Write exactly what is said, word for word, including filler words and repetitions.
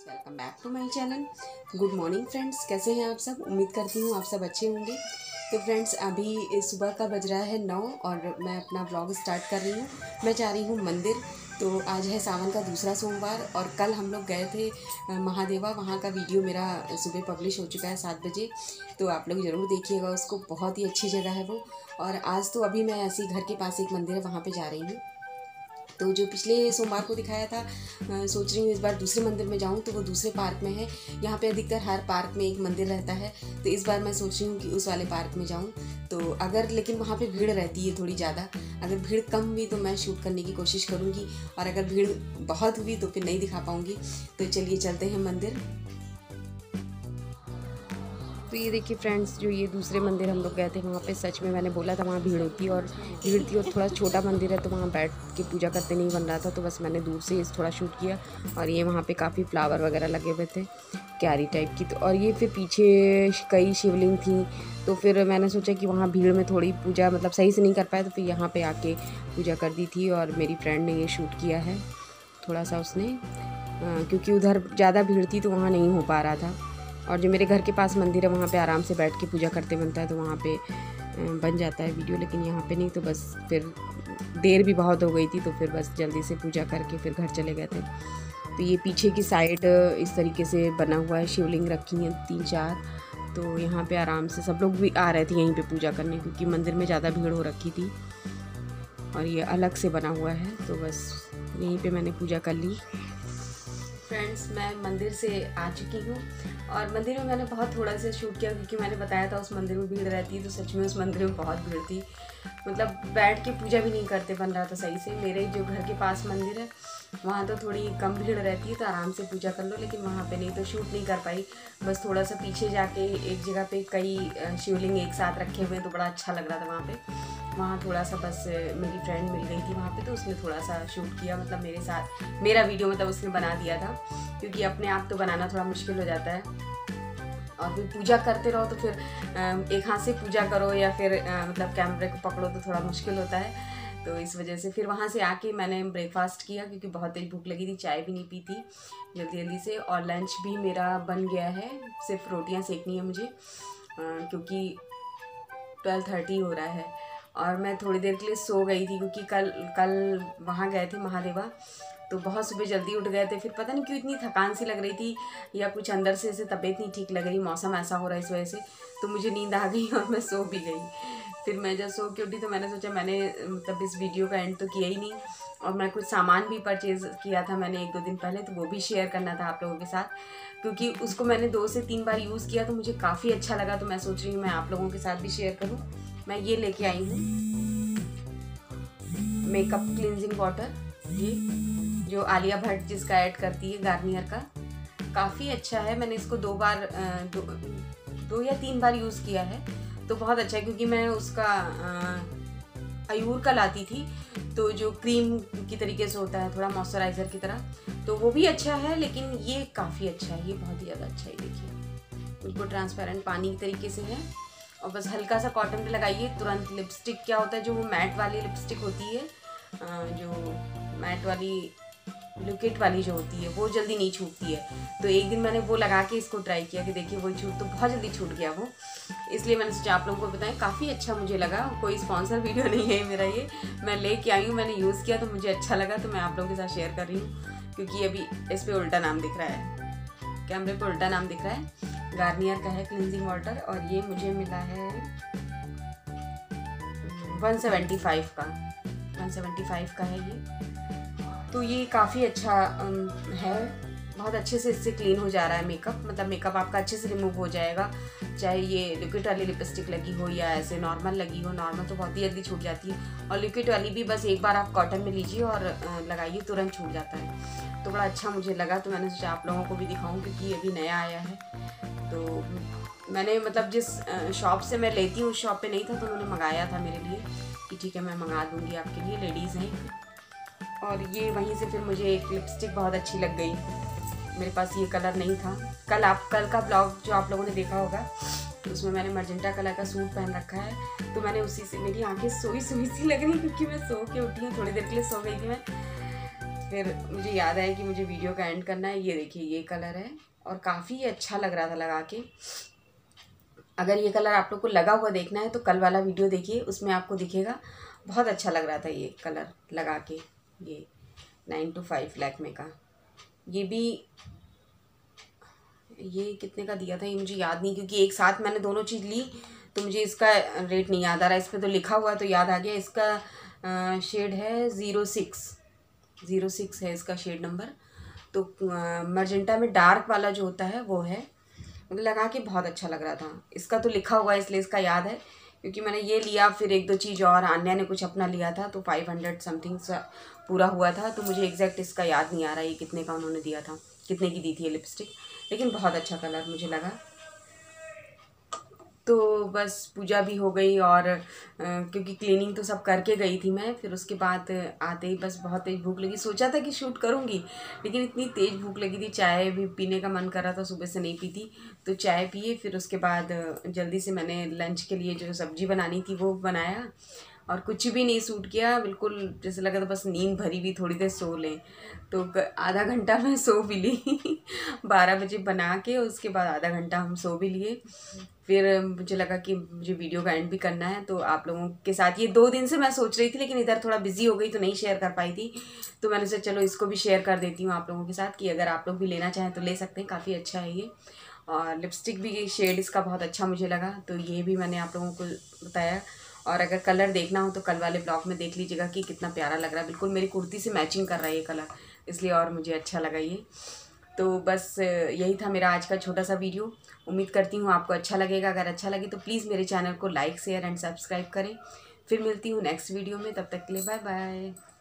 Welcome back to my channel. Good morning friends, कैसे हैं आप सब। उम्मीद करती हूँ आप सब अच्छे होंगे। तो फ्रेंड्स अभी सुबह का बज रहा है नौ और मैं अपना व्लॉग स्टार्ट कर रही हूँ। मैं जा रही हूँ मंदिर। तो आज है सावन का दूसरा सोमवार और कल हम लोग गए थे महादेवा। वहाँ का वीडियो मेरा सुबह पब्लिश हो चुका है सात बजे, तो आप लोग ज़रूर देखिएगा उसको। बहुत ही अच्छी जगह है वो। और आज तो अभी मैं ऐसे ही घर के पास एक मंदिर है वहाँ पर जा रही हूँ। तो जो पिछले सोमवार को दिखाया था, सोच रही हूँ इस बार दूसरे मंदिर में जाऊँ, तो वो दूसरे पार्क में है। यहाँ पे अधिकतर हर पार्क में एक मंदिर रहता है, तो इस बार मैं सोच रही हूँ कि उस वाले पार्क में जाऊँ। तो अगर लेकिन वहाँ पे भीड़ रहती है थोड़ी ज़्यादा, अगर भीड़ कम हुई तो मैं शूट करने की कोशिश करूँगी, और अगर भीड़ बहुत हुई तो फिर नहीं दिखा पाऊँगी। तो चलिए चलते हैं मंदिर। तो ये देखिए फ्रेंड्स, जो ये दूसरे मंदिर हम लोग गए थे वहाँ पे सच में मैंने बोला था वहाँ भीड़ होती और भीड़ थी, और थोड़ा छोटा मंदिर है तो वहाँ बैठ के पूजा करते नहीं बन रहा था, तो बस मैंने दूर से इस थोड़ा शूट किया। और ये वहाँ पे काफ़ी फ्लावर वगैरह लगे हुए थे, क्यारी टाइप की। तो और ये फिर पीछे कई शिवलिंग थी, तो फिर मैंने सोचा कि वहाँ भीड़ में थोड़ी पूजा मतलब सही से नहीं कर पाए, तो फिर यहाँ पर आके पूजा कर दी थी। और मेरी फ्रेंड ने ये शूट किया है थोड़ा सा उसने, क्योंकि उधर ज़्यादा भीड़ थी तो वहाँ नहीं हो पा रहा था। और जो मेरे घर के पास मंदिर है वहाँ पे आराम से बैठ के पूजा करते बनता है, तो वहाँ पे बन जाता है वीडियो, लेकिन यहाँ पे नहीं। तो बस फिर देर भी बहुत हो गई थी, तो फिर बस जल्दी से पूजा करके फिर घर चले गए थे। तो ये पीछे की साइड इस तरीके से बना हुआ है, शिवलिंग रखी हैं तीन चार। तो यहाँ पे आराम से सब लोग भी आ रहे थे यहीं पे पूजा करने, क्योंकि मंदिर में ज़्यादा भीड़ हो रखी थी। और ये अलग से बना हुआ है, तो बस यहीं पर मैंने पूजा कर ली। फ्रेंड्स मैं मंदिर से आ चुकी हूँ, और मंदिर में मैंने बहुत थोड़ा सा शूट किया, क्योंकि मैंने बताया था उस मंदिर में भीड़ रहती है। तो सच में उस मंदिर में बहुत भीड़ थी, मतलब बैठ के पूजा भी नहीं करते बन रहा था सही से। मेरे जो घर के पास मंदिर है वहाँ तो थोड़ी कम भीड़ रहती है, तो आराम से पूजा कर लो, लेकिन वहाँ पे नहीं, तो शूट नहीं कर पाई। बस थोड़ा सा पीछे जाके एक जगह पे कई शिवलिंग एक साथ रखे हुए हैं, तो बड़ा अच्छा लग रहा था वहाँ पे। वहाँ थोड़ा सा बस मेरी फ्रेंड मिल गई थी वहाँ पे, तो उसने थोड़ा सा शूट किया, मतलब मेरे साथ मेरा वीडियो मतलब उसने बना दिया था, क्योंकि अपने आप तो बनाना थोड़ा मुश्किल हो जाता है। और फिर पूजा करते रहो तो फिर एक हाथ से पूजा करो या फिर मतलब कैमरे को पकड़ो तो थोड़ा मुश्किल होता है। तो इस वजह से फिर वहाँ से आके मैंने ब्रेकफास्ट किया, क्योंकि बहुत तेज भूख लगी थी, चाय भी नहीं पी थी जल्दी जल्दी से। और लंच भी मेरा बन गया है, सिर्फ रोटियाँ सेकनी है मुझे, क्योंकि ट्वेल्व थर्टी हो रहा है। और मैं थोड़ी देर के लिए सो गई थी, क्योंकि कल कल वहाँ गए थे महादेवा, तो बहुत सुबह जल्दी उठ गए थे। फिर पता नहीं क्यों इतनी थकान सी लग रही थी, या कुछ अंदर से ऐसे तबीयत नहीं ठीक लग रही, मौसम ऐसा हो रहा है इस वजह से, तो मुझे नींद आ गई और मैं सो भी गई। फिर मैं जब सो के उठी तो मैंने सोचा मैंने मतलब इस वीडियो का एंड तो किया ही नहीं, और मैं कुछ सामान भी परचेज़ किया था मैंने एक दो दिन पहले, तो वो भी शेयर करना था आप लोगों के साथ, क्योंकि उसको मैंने दो से तीन बार यूज़ किया तो मुझे काफ़ी अच्छा लगा। तो मैं सोच रही हूँ मैं आप लोगों के साथ भी शेयर करूँ। मैं ये लेके आई हूँ मेकअप क्लिनजिंग वाटर, ये जो आलिया भट्ट जिसका ऐड करती है, गार्नियर का, काफ़ी अच्छा है। मैंने इसको दो बार दो, दो या तीन बार यूज़ किया है, तो बहुत अच्छा है। क्योंकि मैं उसका अयूर का लाती थी, तो जो क्रीम की तरीके से होता है थोड़ा मॉइस्चराइज़र की तरह, तो वो भी अच्छा है, लेकिन ये काफ़ी अच्छा है, ये बहुत ही ज़्यादा अच्छा है। देखिए बिल्कुल ट्रांसपेरेंट पानी की तरीके से है, और बस हल्का सा कॉटन पे लगाइए तुरंत। लिपस्टिक क्या होता है, जो वो मैट वाली लिपस्टिक होती है, जो मैट वाली लिक्विड वाली जो होती है, वो जल्दी नहीं छूटती है। तो एक दिन मैंने वो लगा के इसको ट्राई किया कि देखिए वो छूट तो बहुत जल्दी छूट गया वो, इसलिए मैंने सोचा आप लोगों को बताएं। काफ़ी अच्छा मुझे लगा, कोई स्पॉन्सर वीडियो नहीं है मेरा ये, मैं लेके आई हूँ, मैंने यूज़ किया तो मुझे अच्छा लगा, तो मैं आप लोगों के साथ शेयर कर रही हूँ। क्योंकि अभी इस पर उल्टा नाम दिख रहा है, कैमरे पर उल्टा नाम दिख रहा है। गार्नियर का है क्लिनजिंग वाटर, और ये मुझे मिला है वन सेवेंटी फाइव का वन सेवेंटी फाइव का है ये। तो ये काफ़ी अच्छा है, बहुत अच्छे से इससे क्लीन हो जा रहा है मेकअप, मतलब मेकअप आपका अच्छे से रिमूव हो जाएगा, चाहे ये लिक्विड वाली लिपस्टिक लगी हो या ऐसे नॉर्मल लगी हो। नॉर्मल तो बहुत ही जल्दी छूट जाती है, और लिक्विड वाली भी बस एक बार आप कॉटन में लीजिए और लगाइए, तुरंत छूट जाता है। तो बड़ा अच्छा मुझे लगा, तो मैंने सोचा आप लोगों को भी दिखाऊँ, क्योंकि ये भी नया आया है। तो मैंने मतलब जिस शॉप से मैं लेती हूँ उस शॉप पे नहीं था, तो उन्होंने मंगाया था मेरे लिए कि ठीक है मैं मंगा दूँगी आपके लिए, लेडीज़ हैं। और ये वहीं से फिर मुझे एक लिपस्टिक बहुत अच्छी लग गई, मेरे पास ये कलर नहीं था। कल आप कल का ब्लॉग जो आप लोगों ने देखा होगा, तो उसमें मैंने मर्जेंटा कलर का सूट पहन रखा है, तो मैंने उसी से, मेरी आंखें सोई सोई सी लग रही, क्योंकि मैं सो के उठी हूँ, थोड़ी देर के लिए सो गई थी मैं, फिर मुझे याद आया कि मुझे वीडियो का एंड करना है। ये देखिए ये कलर है और काफ़ी अच्छा लग रहा था लगा के। अगर ये कलर आप लोग को लगा हुआ देखना है तो कल वाला वीडियो देखिए, उसमें आपको दिखेगा। बहुत अच्छा लग रहा था ये कलर लगा के। ये नाइन टू फाइव लैक्मे का, ये भी ये कितने का दिया था ये मुझे याद नहीं, क्योंकि एक साथ मैंने दोनों चीज़ ली तो मुझे इसका रेट नहीं याद आ रहा। इस पर तो लिखा हुआ है तो याद आ गया। इसका शेड है ज़ीरो सिक्स ज़ीरो सिक्स है इसका शेड नंबर। तो मर्जेंटा में डार्क वाला जो होता है वो है। मुझे लगा कि बहुत अच्छा लग रहा था। इसका तो लिखा हुआ है इसलिए इसका याद है, क्योंकि मैंने ये लिया, फिर एक दो चीज़ और अन्या ने कुछ अपना लिया था तो फाइव हंड्रेड समथिंग पूरा हुआ था। तो मुझे एग्जैक्ट इसका याद नहीं आ रहा ये कितने का उन्होंने दिया था, कितने की दी थी ये लिपस्टिक, लेकिन बहुत अच्छा कलर मुझे लगा। तो बस पूजा भी हो गई और आ, क्योंकि क्लीनिंग तो सब करके गई थी मैं। फिर उसके बाद आते ही बस बहुत तेज़ भूख लगी। सोचा था कि शूट करूँगी, लेकिन इतनी तेज़ भूख लगी थी, चाय भी पीने का मन कर रहा था, सुबह से नहीं पी थी तो चाय पिए। फिर उसके बाद जल्दी से मैंने लंच के लिए जो सब्ज़ी बनानी थी वो बनाया और कुछ भी नहीं शूट किया। बिल्कुल जैसे लगा था बस नींद भरी हुई, थोड़ी देर सो लें। तो आधा घंटा मैं सो भी ली बारह बजे बना के, उसके बाद आधा घंटा हम सो भी लिए। फिर मुझे लगा कि मुझे वीडियो का एंड भी करना है तो आप लोगों के साथ, ये दो दिन से मैं सोच रही थी लेकिन इधर थोड़ा बिजी हो गई तो नहीं शेयर कर पाई थी। तो मैंने सोचा चलो इसको भी शेयर कर देती हूँ आप लोगों के साथ कि अगर आप लोग भी लेना चाहें तो ले सकते हैं, काफ़ी अच्छा है ये। और लिपस्टिक भी शेड इसका बहुत अच्छा मुझे लगा तो ये भी मैंने आप लोगों को बताया। और अगर कलर देखना हो तो कल वाले ब्लॉग में देख लीजिएगा कि कितना प्यारा लग रहा है, बिल्कुल मेरी कुर्ती से मैचिंग कर रहा है ये कलर, इसलिए और मुझे अच्छा लगा ये। तो बस यही था मेरा आज का छोटा सा वीडियो। उम्मीद करती हूँ आपको अच्छा लगेगा। अगर अच्छा लगे तो प्लीज़ मेरे चैनल को लाइक शेयर एंड सब्सक्राइब करें। फिर मिलती हूँ नेक्स्ट वीडियो में, तब तक के लिए बाय बाय।